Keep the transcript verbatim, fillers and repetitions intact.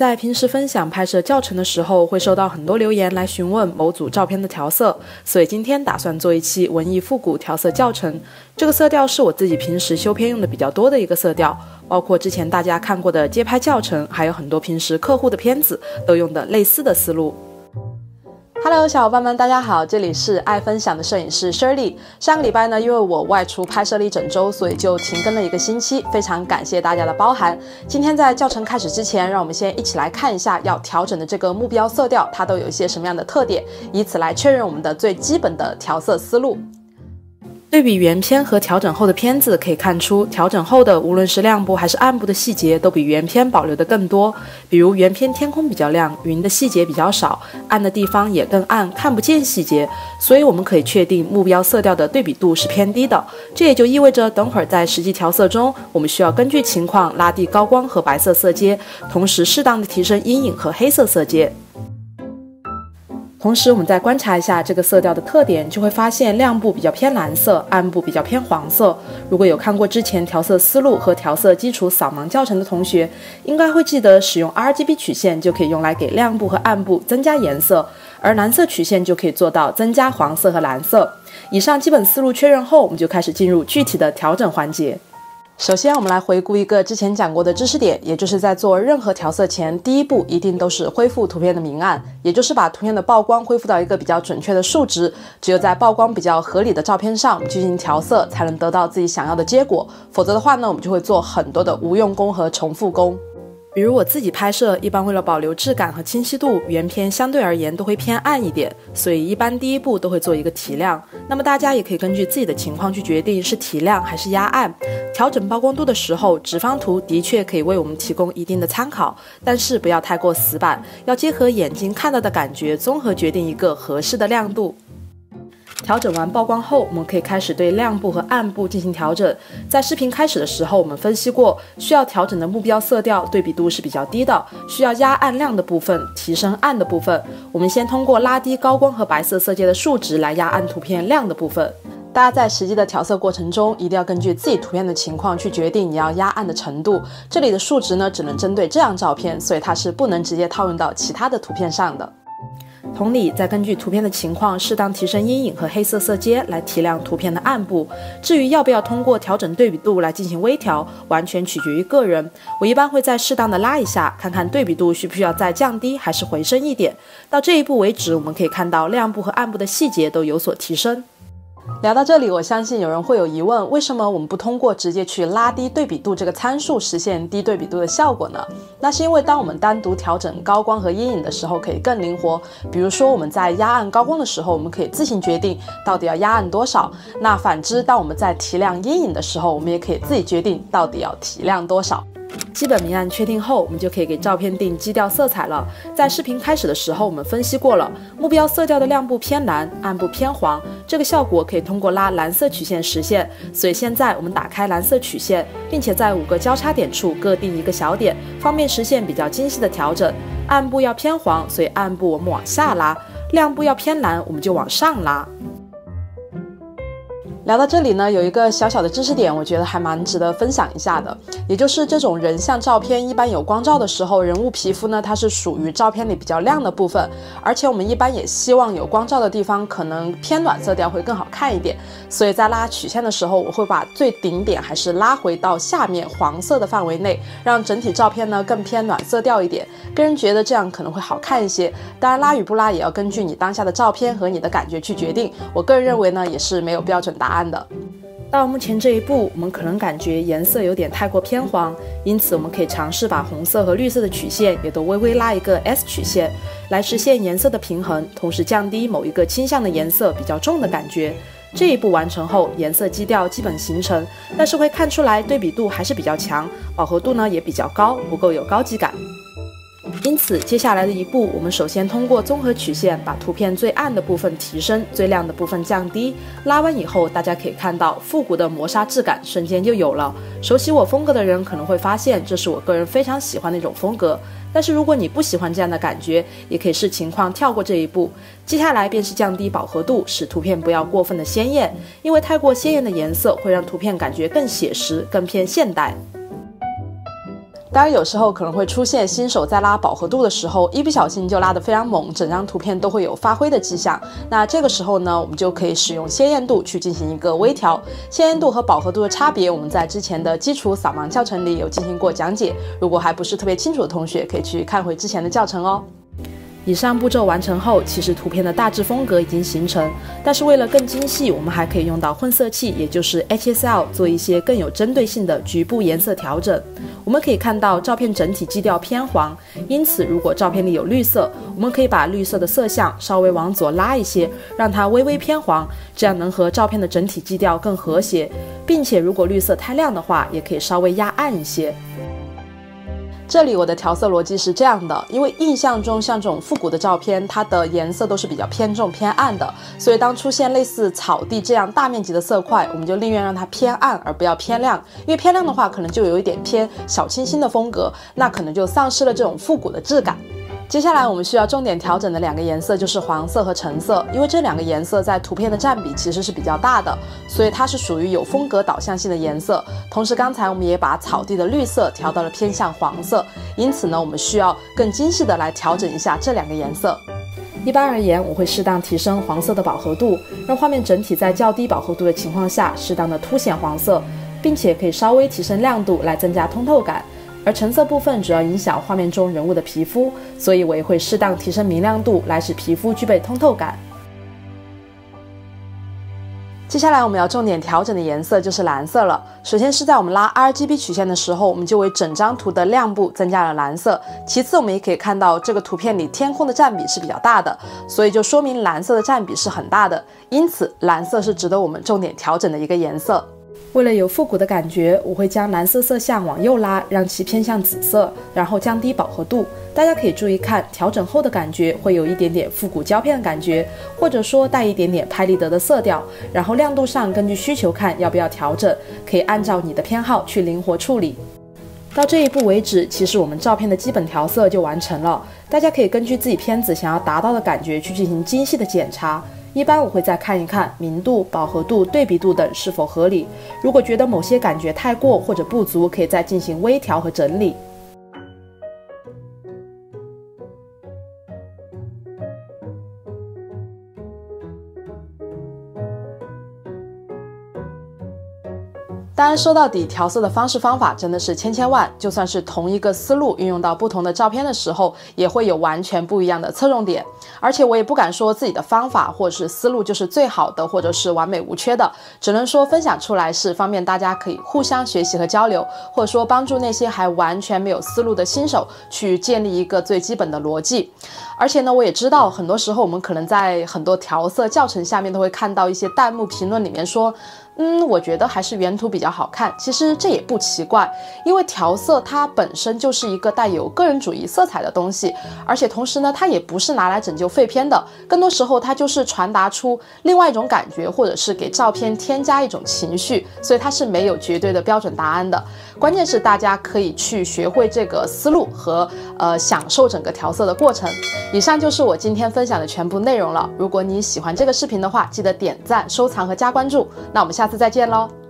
在平时分享拍摄教程的时候，会收到很多留言来询问某组照片的调色，所以今天打算做一期文艺复古调色教程。这个色调是我自己平时修片用的比较多的一个色调，包括之前大家看过的街拍教程，还有很多平时客户的片子都用的类似的思路。Hello， 小伙伴们，大家好，这里是爱分享的摄影师 Shirley。上个礼拜呢，因为我外出拍摄了一整周，所以就停更了一个星期，非常感谢大家的包涵。今天在教程开始之前，让我们先一起来看一下要调整的这个目标色调，它都有一些什么样的特点，以此来确认我们的最基本的调色思路。对比原片和调整后的片子，可以看出调整后的无论是亮部还是暗部的细节都比原片保留的更多。比如原片天空比较亮，云的细节比较少，暗的地方也更暗，看不见细节，所以我们可以确定目标色调的对比度是偏低的。这也就意味着等会儿在实际调色中，我们需要根据情况拉低高光和白色色阶，同时适当的提升阴影和黑色色阶。同时我们再观察一下这个色调的特点，就会发现亮部比较偏蓝色，暗部比较偏黄色。如果有看过之前调色思路和调色基础扫盲教程的同学，应该会记得使用 R G B 曲线就可以用来给亮部和暗部增加颜色，而蓝色曲线就可以做到增加黄色和蓝色。以上基本思路确认后，我们就开始进入具体的调整环节。首先我们来回顾一个之前讲过的知识点，也就是在做任何调色前，第一步一定都是恢复图片的明暗，也就是把图片的曝光恢复到一个比较准确的数值。只有在曝光比较合理的照片上进行调色，才能得到自己想要的结果，否则的话呢，我们就会做很多的无用功和重复功。比如我自己拍摄，一般为了保留质感和清晰度，原片相对而言都会偏暗一点，所以一般第一步都会做一个提亮。那么大家也可以根据自己的情况去决定是提亮还是压暗。调整曝光度的时候，直方图的确可以为我们提供一定的参考，但是不要太过死板，要结合眼睛看到的感觉，综合决定一个合适的亮度。调整完曝光后，我们可以开始对亮部和暗部进行调整。在视频开始的时候，我们分析过，需要调整的目标色调对比度是比较低的，需要压暗亮的部分，提升暗的部分。我们先通过拉低高光和白色色阶的数值来压暗图片亮的部分。大家在实际的调色过程中，一定要根据自己图片的情况去决定你要压暗的程度。这里的数值呢，只能针对这张照片，所以它是不能直接套用到其他的图片上的。同理，再根据图片的情况，适当提升阴影和黑色色阶来提亮图片的暗部。至于要不要通过调整对比度来进行微调，完全取决于个人。我一般会再适当的拉一下，看看对比度需不需要再降低还是回升一点。到这一步为止，我们可以看到亮部和暗部的细节都有所提升。聊到这里，我相信有人会有疑问，为什么我们不通过直接去拉低对比度这个参数实现低对比度的效果呢？那是因为当我们单独调整高光和阴影的时候可以更灵活，比如说我们在压暗高光的时候，我们可以自行决定到底要压暗多少，那反之当我们在提亮阴影的时候，我们也可以自己决定到底要提亮多少。基本明暗确定后，我们就可以给照片定基调色彩了。在视频开始的时候，我们分析过了，目标色调的亮部偏蓝，暗部偏黄，这个效果可以通过拉蓝色曲线实现。所以现在我们打开蓝色曲线，并且在五个交叉点处各定一个小点，方便实现比较精细的调整。暗部要偏黄，所以暗部我们往下拉；亮部要偏蓝，我们就往上拉。聊到这里呢，有一个小小的知识点，我觉得还蛮值得分享一下的，也就是这种人像照片一般有光照的时候，人物皮肤呢它是属于照片里比较亮的部分，而且我们一般也希望有光照的地方可能偏暖色调会更好看一点，所以在拉曲线的时候，我会把最顶点还是拉回到下面黄色的范围内，让整体照片呢更偏暖色调一点，个人觉得这样可能会好看一些。当然拉与不拉也要根据你当下的照片和你的感觉去决定，我个人认为呢也是没有标准答案的。到目前这一步，我们可能感觉颜色有点太过偏黄，因此我们可以尝试把红色和绿色的曲线也都微微拉一个 S 曲线，来实现颜色的平衡，同时降低某一个倾向的颜色比较重的感觉。这一步完成后，颜色基调基本形成，但是会看出来对比度还是比较强，饱和度呢也比较高，不够有高级感。因此接下来的一步，我们首先通过综合曲线把图片最暗的部分提升，最亮的部分降低。拉完以后，大家可以看到复古的磨砂质感瞬间就有了。熟悉我风格的人可能会发现，这是我个人非常喜欢的一种风格。但是如果你不喜欢这样的感觉，也可以视情况跳过这一步。接下来便是降低饱和度，使图片不要过分的鲜艳，因为太过鲜艳的颜色会让图片感觉更写实，更偏现代。 当然有时候可能会出现新手在拉饱和度的时候，一不小心就拉得非常猛，整张图片都会有发灰的迹象。那这个时候呢，我们就可以使用鲜艳度去进行一个微调。鲜艳度和饱和度的差别，我们在之前的基础扫盲教程里有进行过讲解，如果还不是特别清楚的同学，可以去看回之前的教程哦。以上步骤完成后，其实图片的大致风格已经形成，但是为了更精细，我们还可以用到混色器，也就是 H S L 做一些更有针对性的局部颜色调整。我们可以看到照片整体基调偏黄，因此如果照片里有绿色，我们可以把绿色的色相稍微往左拉一些，让它微微偏黄，这样能和照片的整体基调更和谐，并且如果绿色太亮的话，也可以稍微压暗一些。这里我的调色逻辑是这样的，因为印象中像这种复古的照片，它的颜色都是比较偏重偏暗的，所以当出现类似草地这样大面积的色块，我们就宁愿让它偏暗而不要偏亮，因为偏亮的话可能就有一点偏小清新的风格，那可能就丧失了这种复古的质感。接下来我们需要重点调整的两个颜色就是黄色和橙色，因为这两个颜色在图片的占比其实是比较大的，所以它是属于有风格导向性的颜色。同时刚才我们也把草地的绿色调到了偏向黄色，因此呢，我们需要更精细的来调整一下这两个颜色。一般而言，我会适当提升黄色的饱和度，让画面整体在较低饱和度的情况下适当的凸显黄色，并且可以稍微提升亮度来增加通透感。而橙色部分主要影响画面中人物的皮肤，所以我也会适当提升明亮度来使皮肤具备通透感。接下来我们要重点调整的颜色就是蓝色了。首先是在我们拉 R G B 曲线的时候，我们就为整张图的亮部增加了蓝色。其次我们也可以看到这个图片里天空的占比是比较大的，所以就说明蓝色的占比是很大的，因此蓝色是值得我们重点调整的一个颜色。为了有复古的感觉，我会将蓝色色相往右拉，让其偏向紫色，然后降低饱和度。大家可以注意看，调整后的感觉会有一点点复古胶片的感觉，或者说带一点点拍立得的色调。然后亮度上根据需求看要不要调整，可以按照你的偏好去灵活处理。到这一步为止，其实我们照片的基本调色就完成了。大家可以根据自己片子想要达到的感觉去进行精细的检查。一般我会再看一看明度、饱和度、对比度等是否合理，如果觉得某些感觉太过或者不足，可以再进行微调和整理。当然说到底，调色的方式方法真的是千千万，就算是同一个思路运用到不同的照片的时候，也会有完全不一样的侧重点。而且我也不敢说自己的方法或者是思路就是最好的，或者是完美无缺的，只能说分享出来是方便大家可以互相学习和交流，或者说帮助那些还完全没有思路的新手去建立一个最基本的逻辑。而且呢，我也知道很多时候我们可能在很多调色教程下面都会看到一些弹幕评论里面说，嗯，我觉得还是原图比较好看。其实这也不奇怪，因为调色它本身就是一个带有个人主义色彩的东西，而且同时呢，它也不是拿来拯救废片的，更多时候它就是传达出另外一种感觉，或者是给照片添加一种情绪，所以它是没有绝对的标准答案的。关键是大家可以去学会这个思路和呃享受整个调色的过程。以上就是我今天分享的全部内容了。如果你喜欢这个视频的话，记得点赞、收藏和加关注。那我们下次再见喽。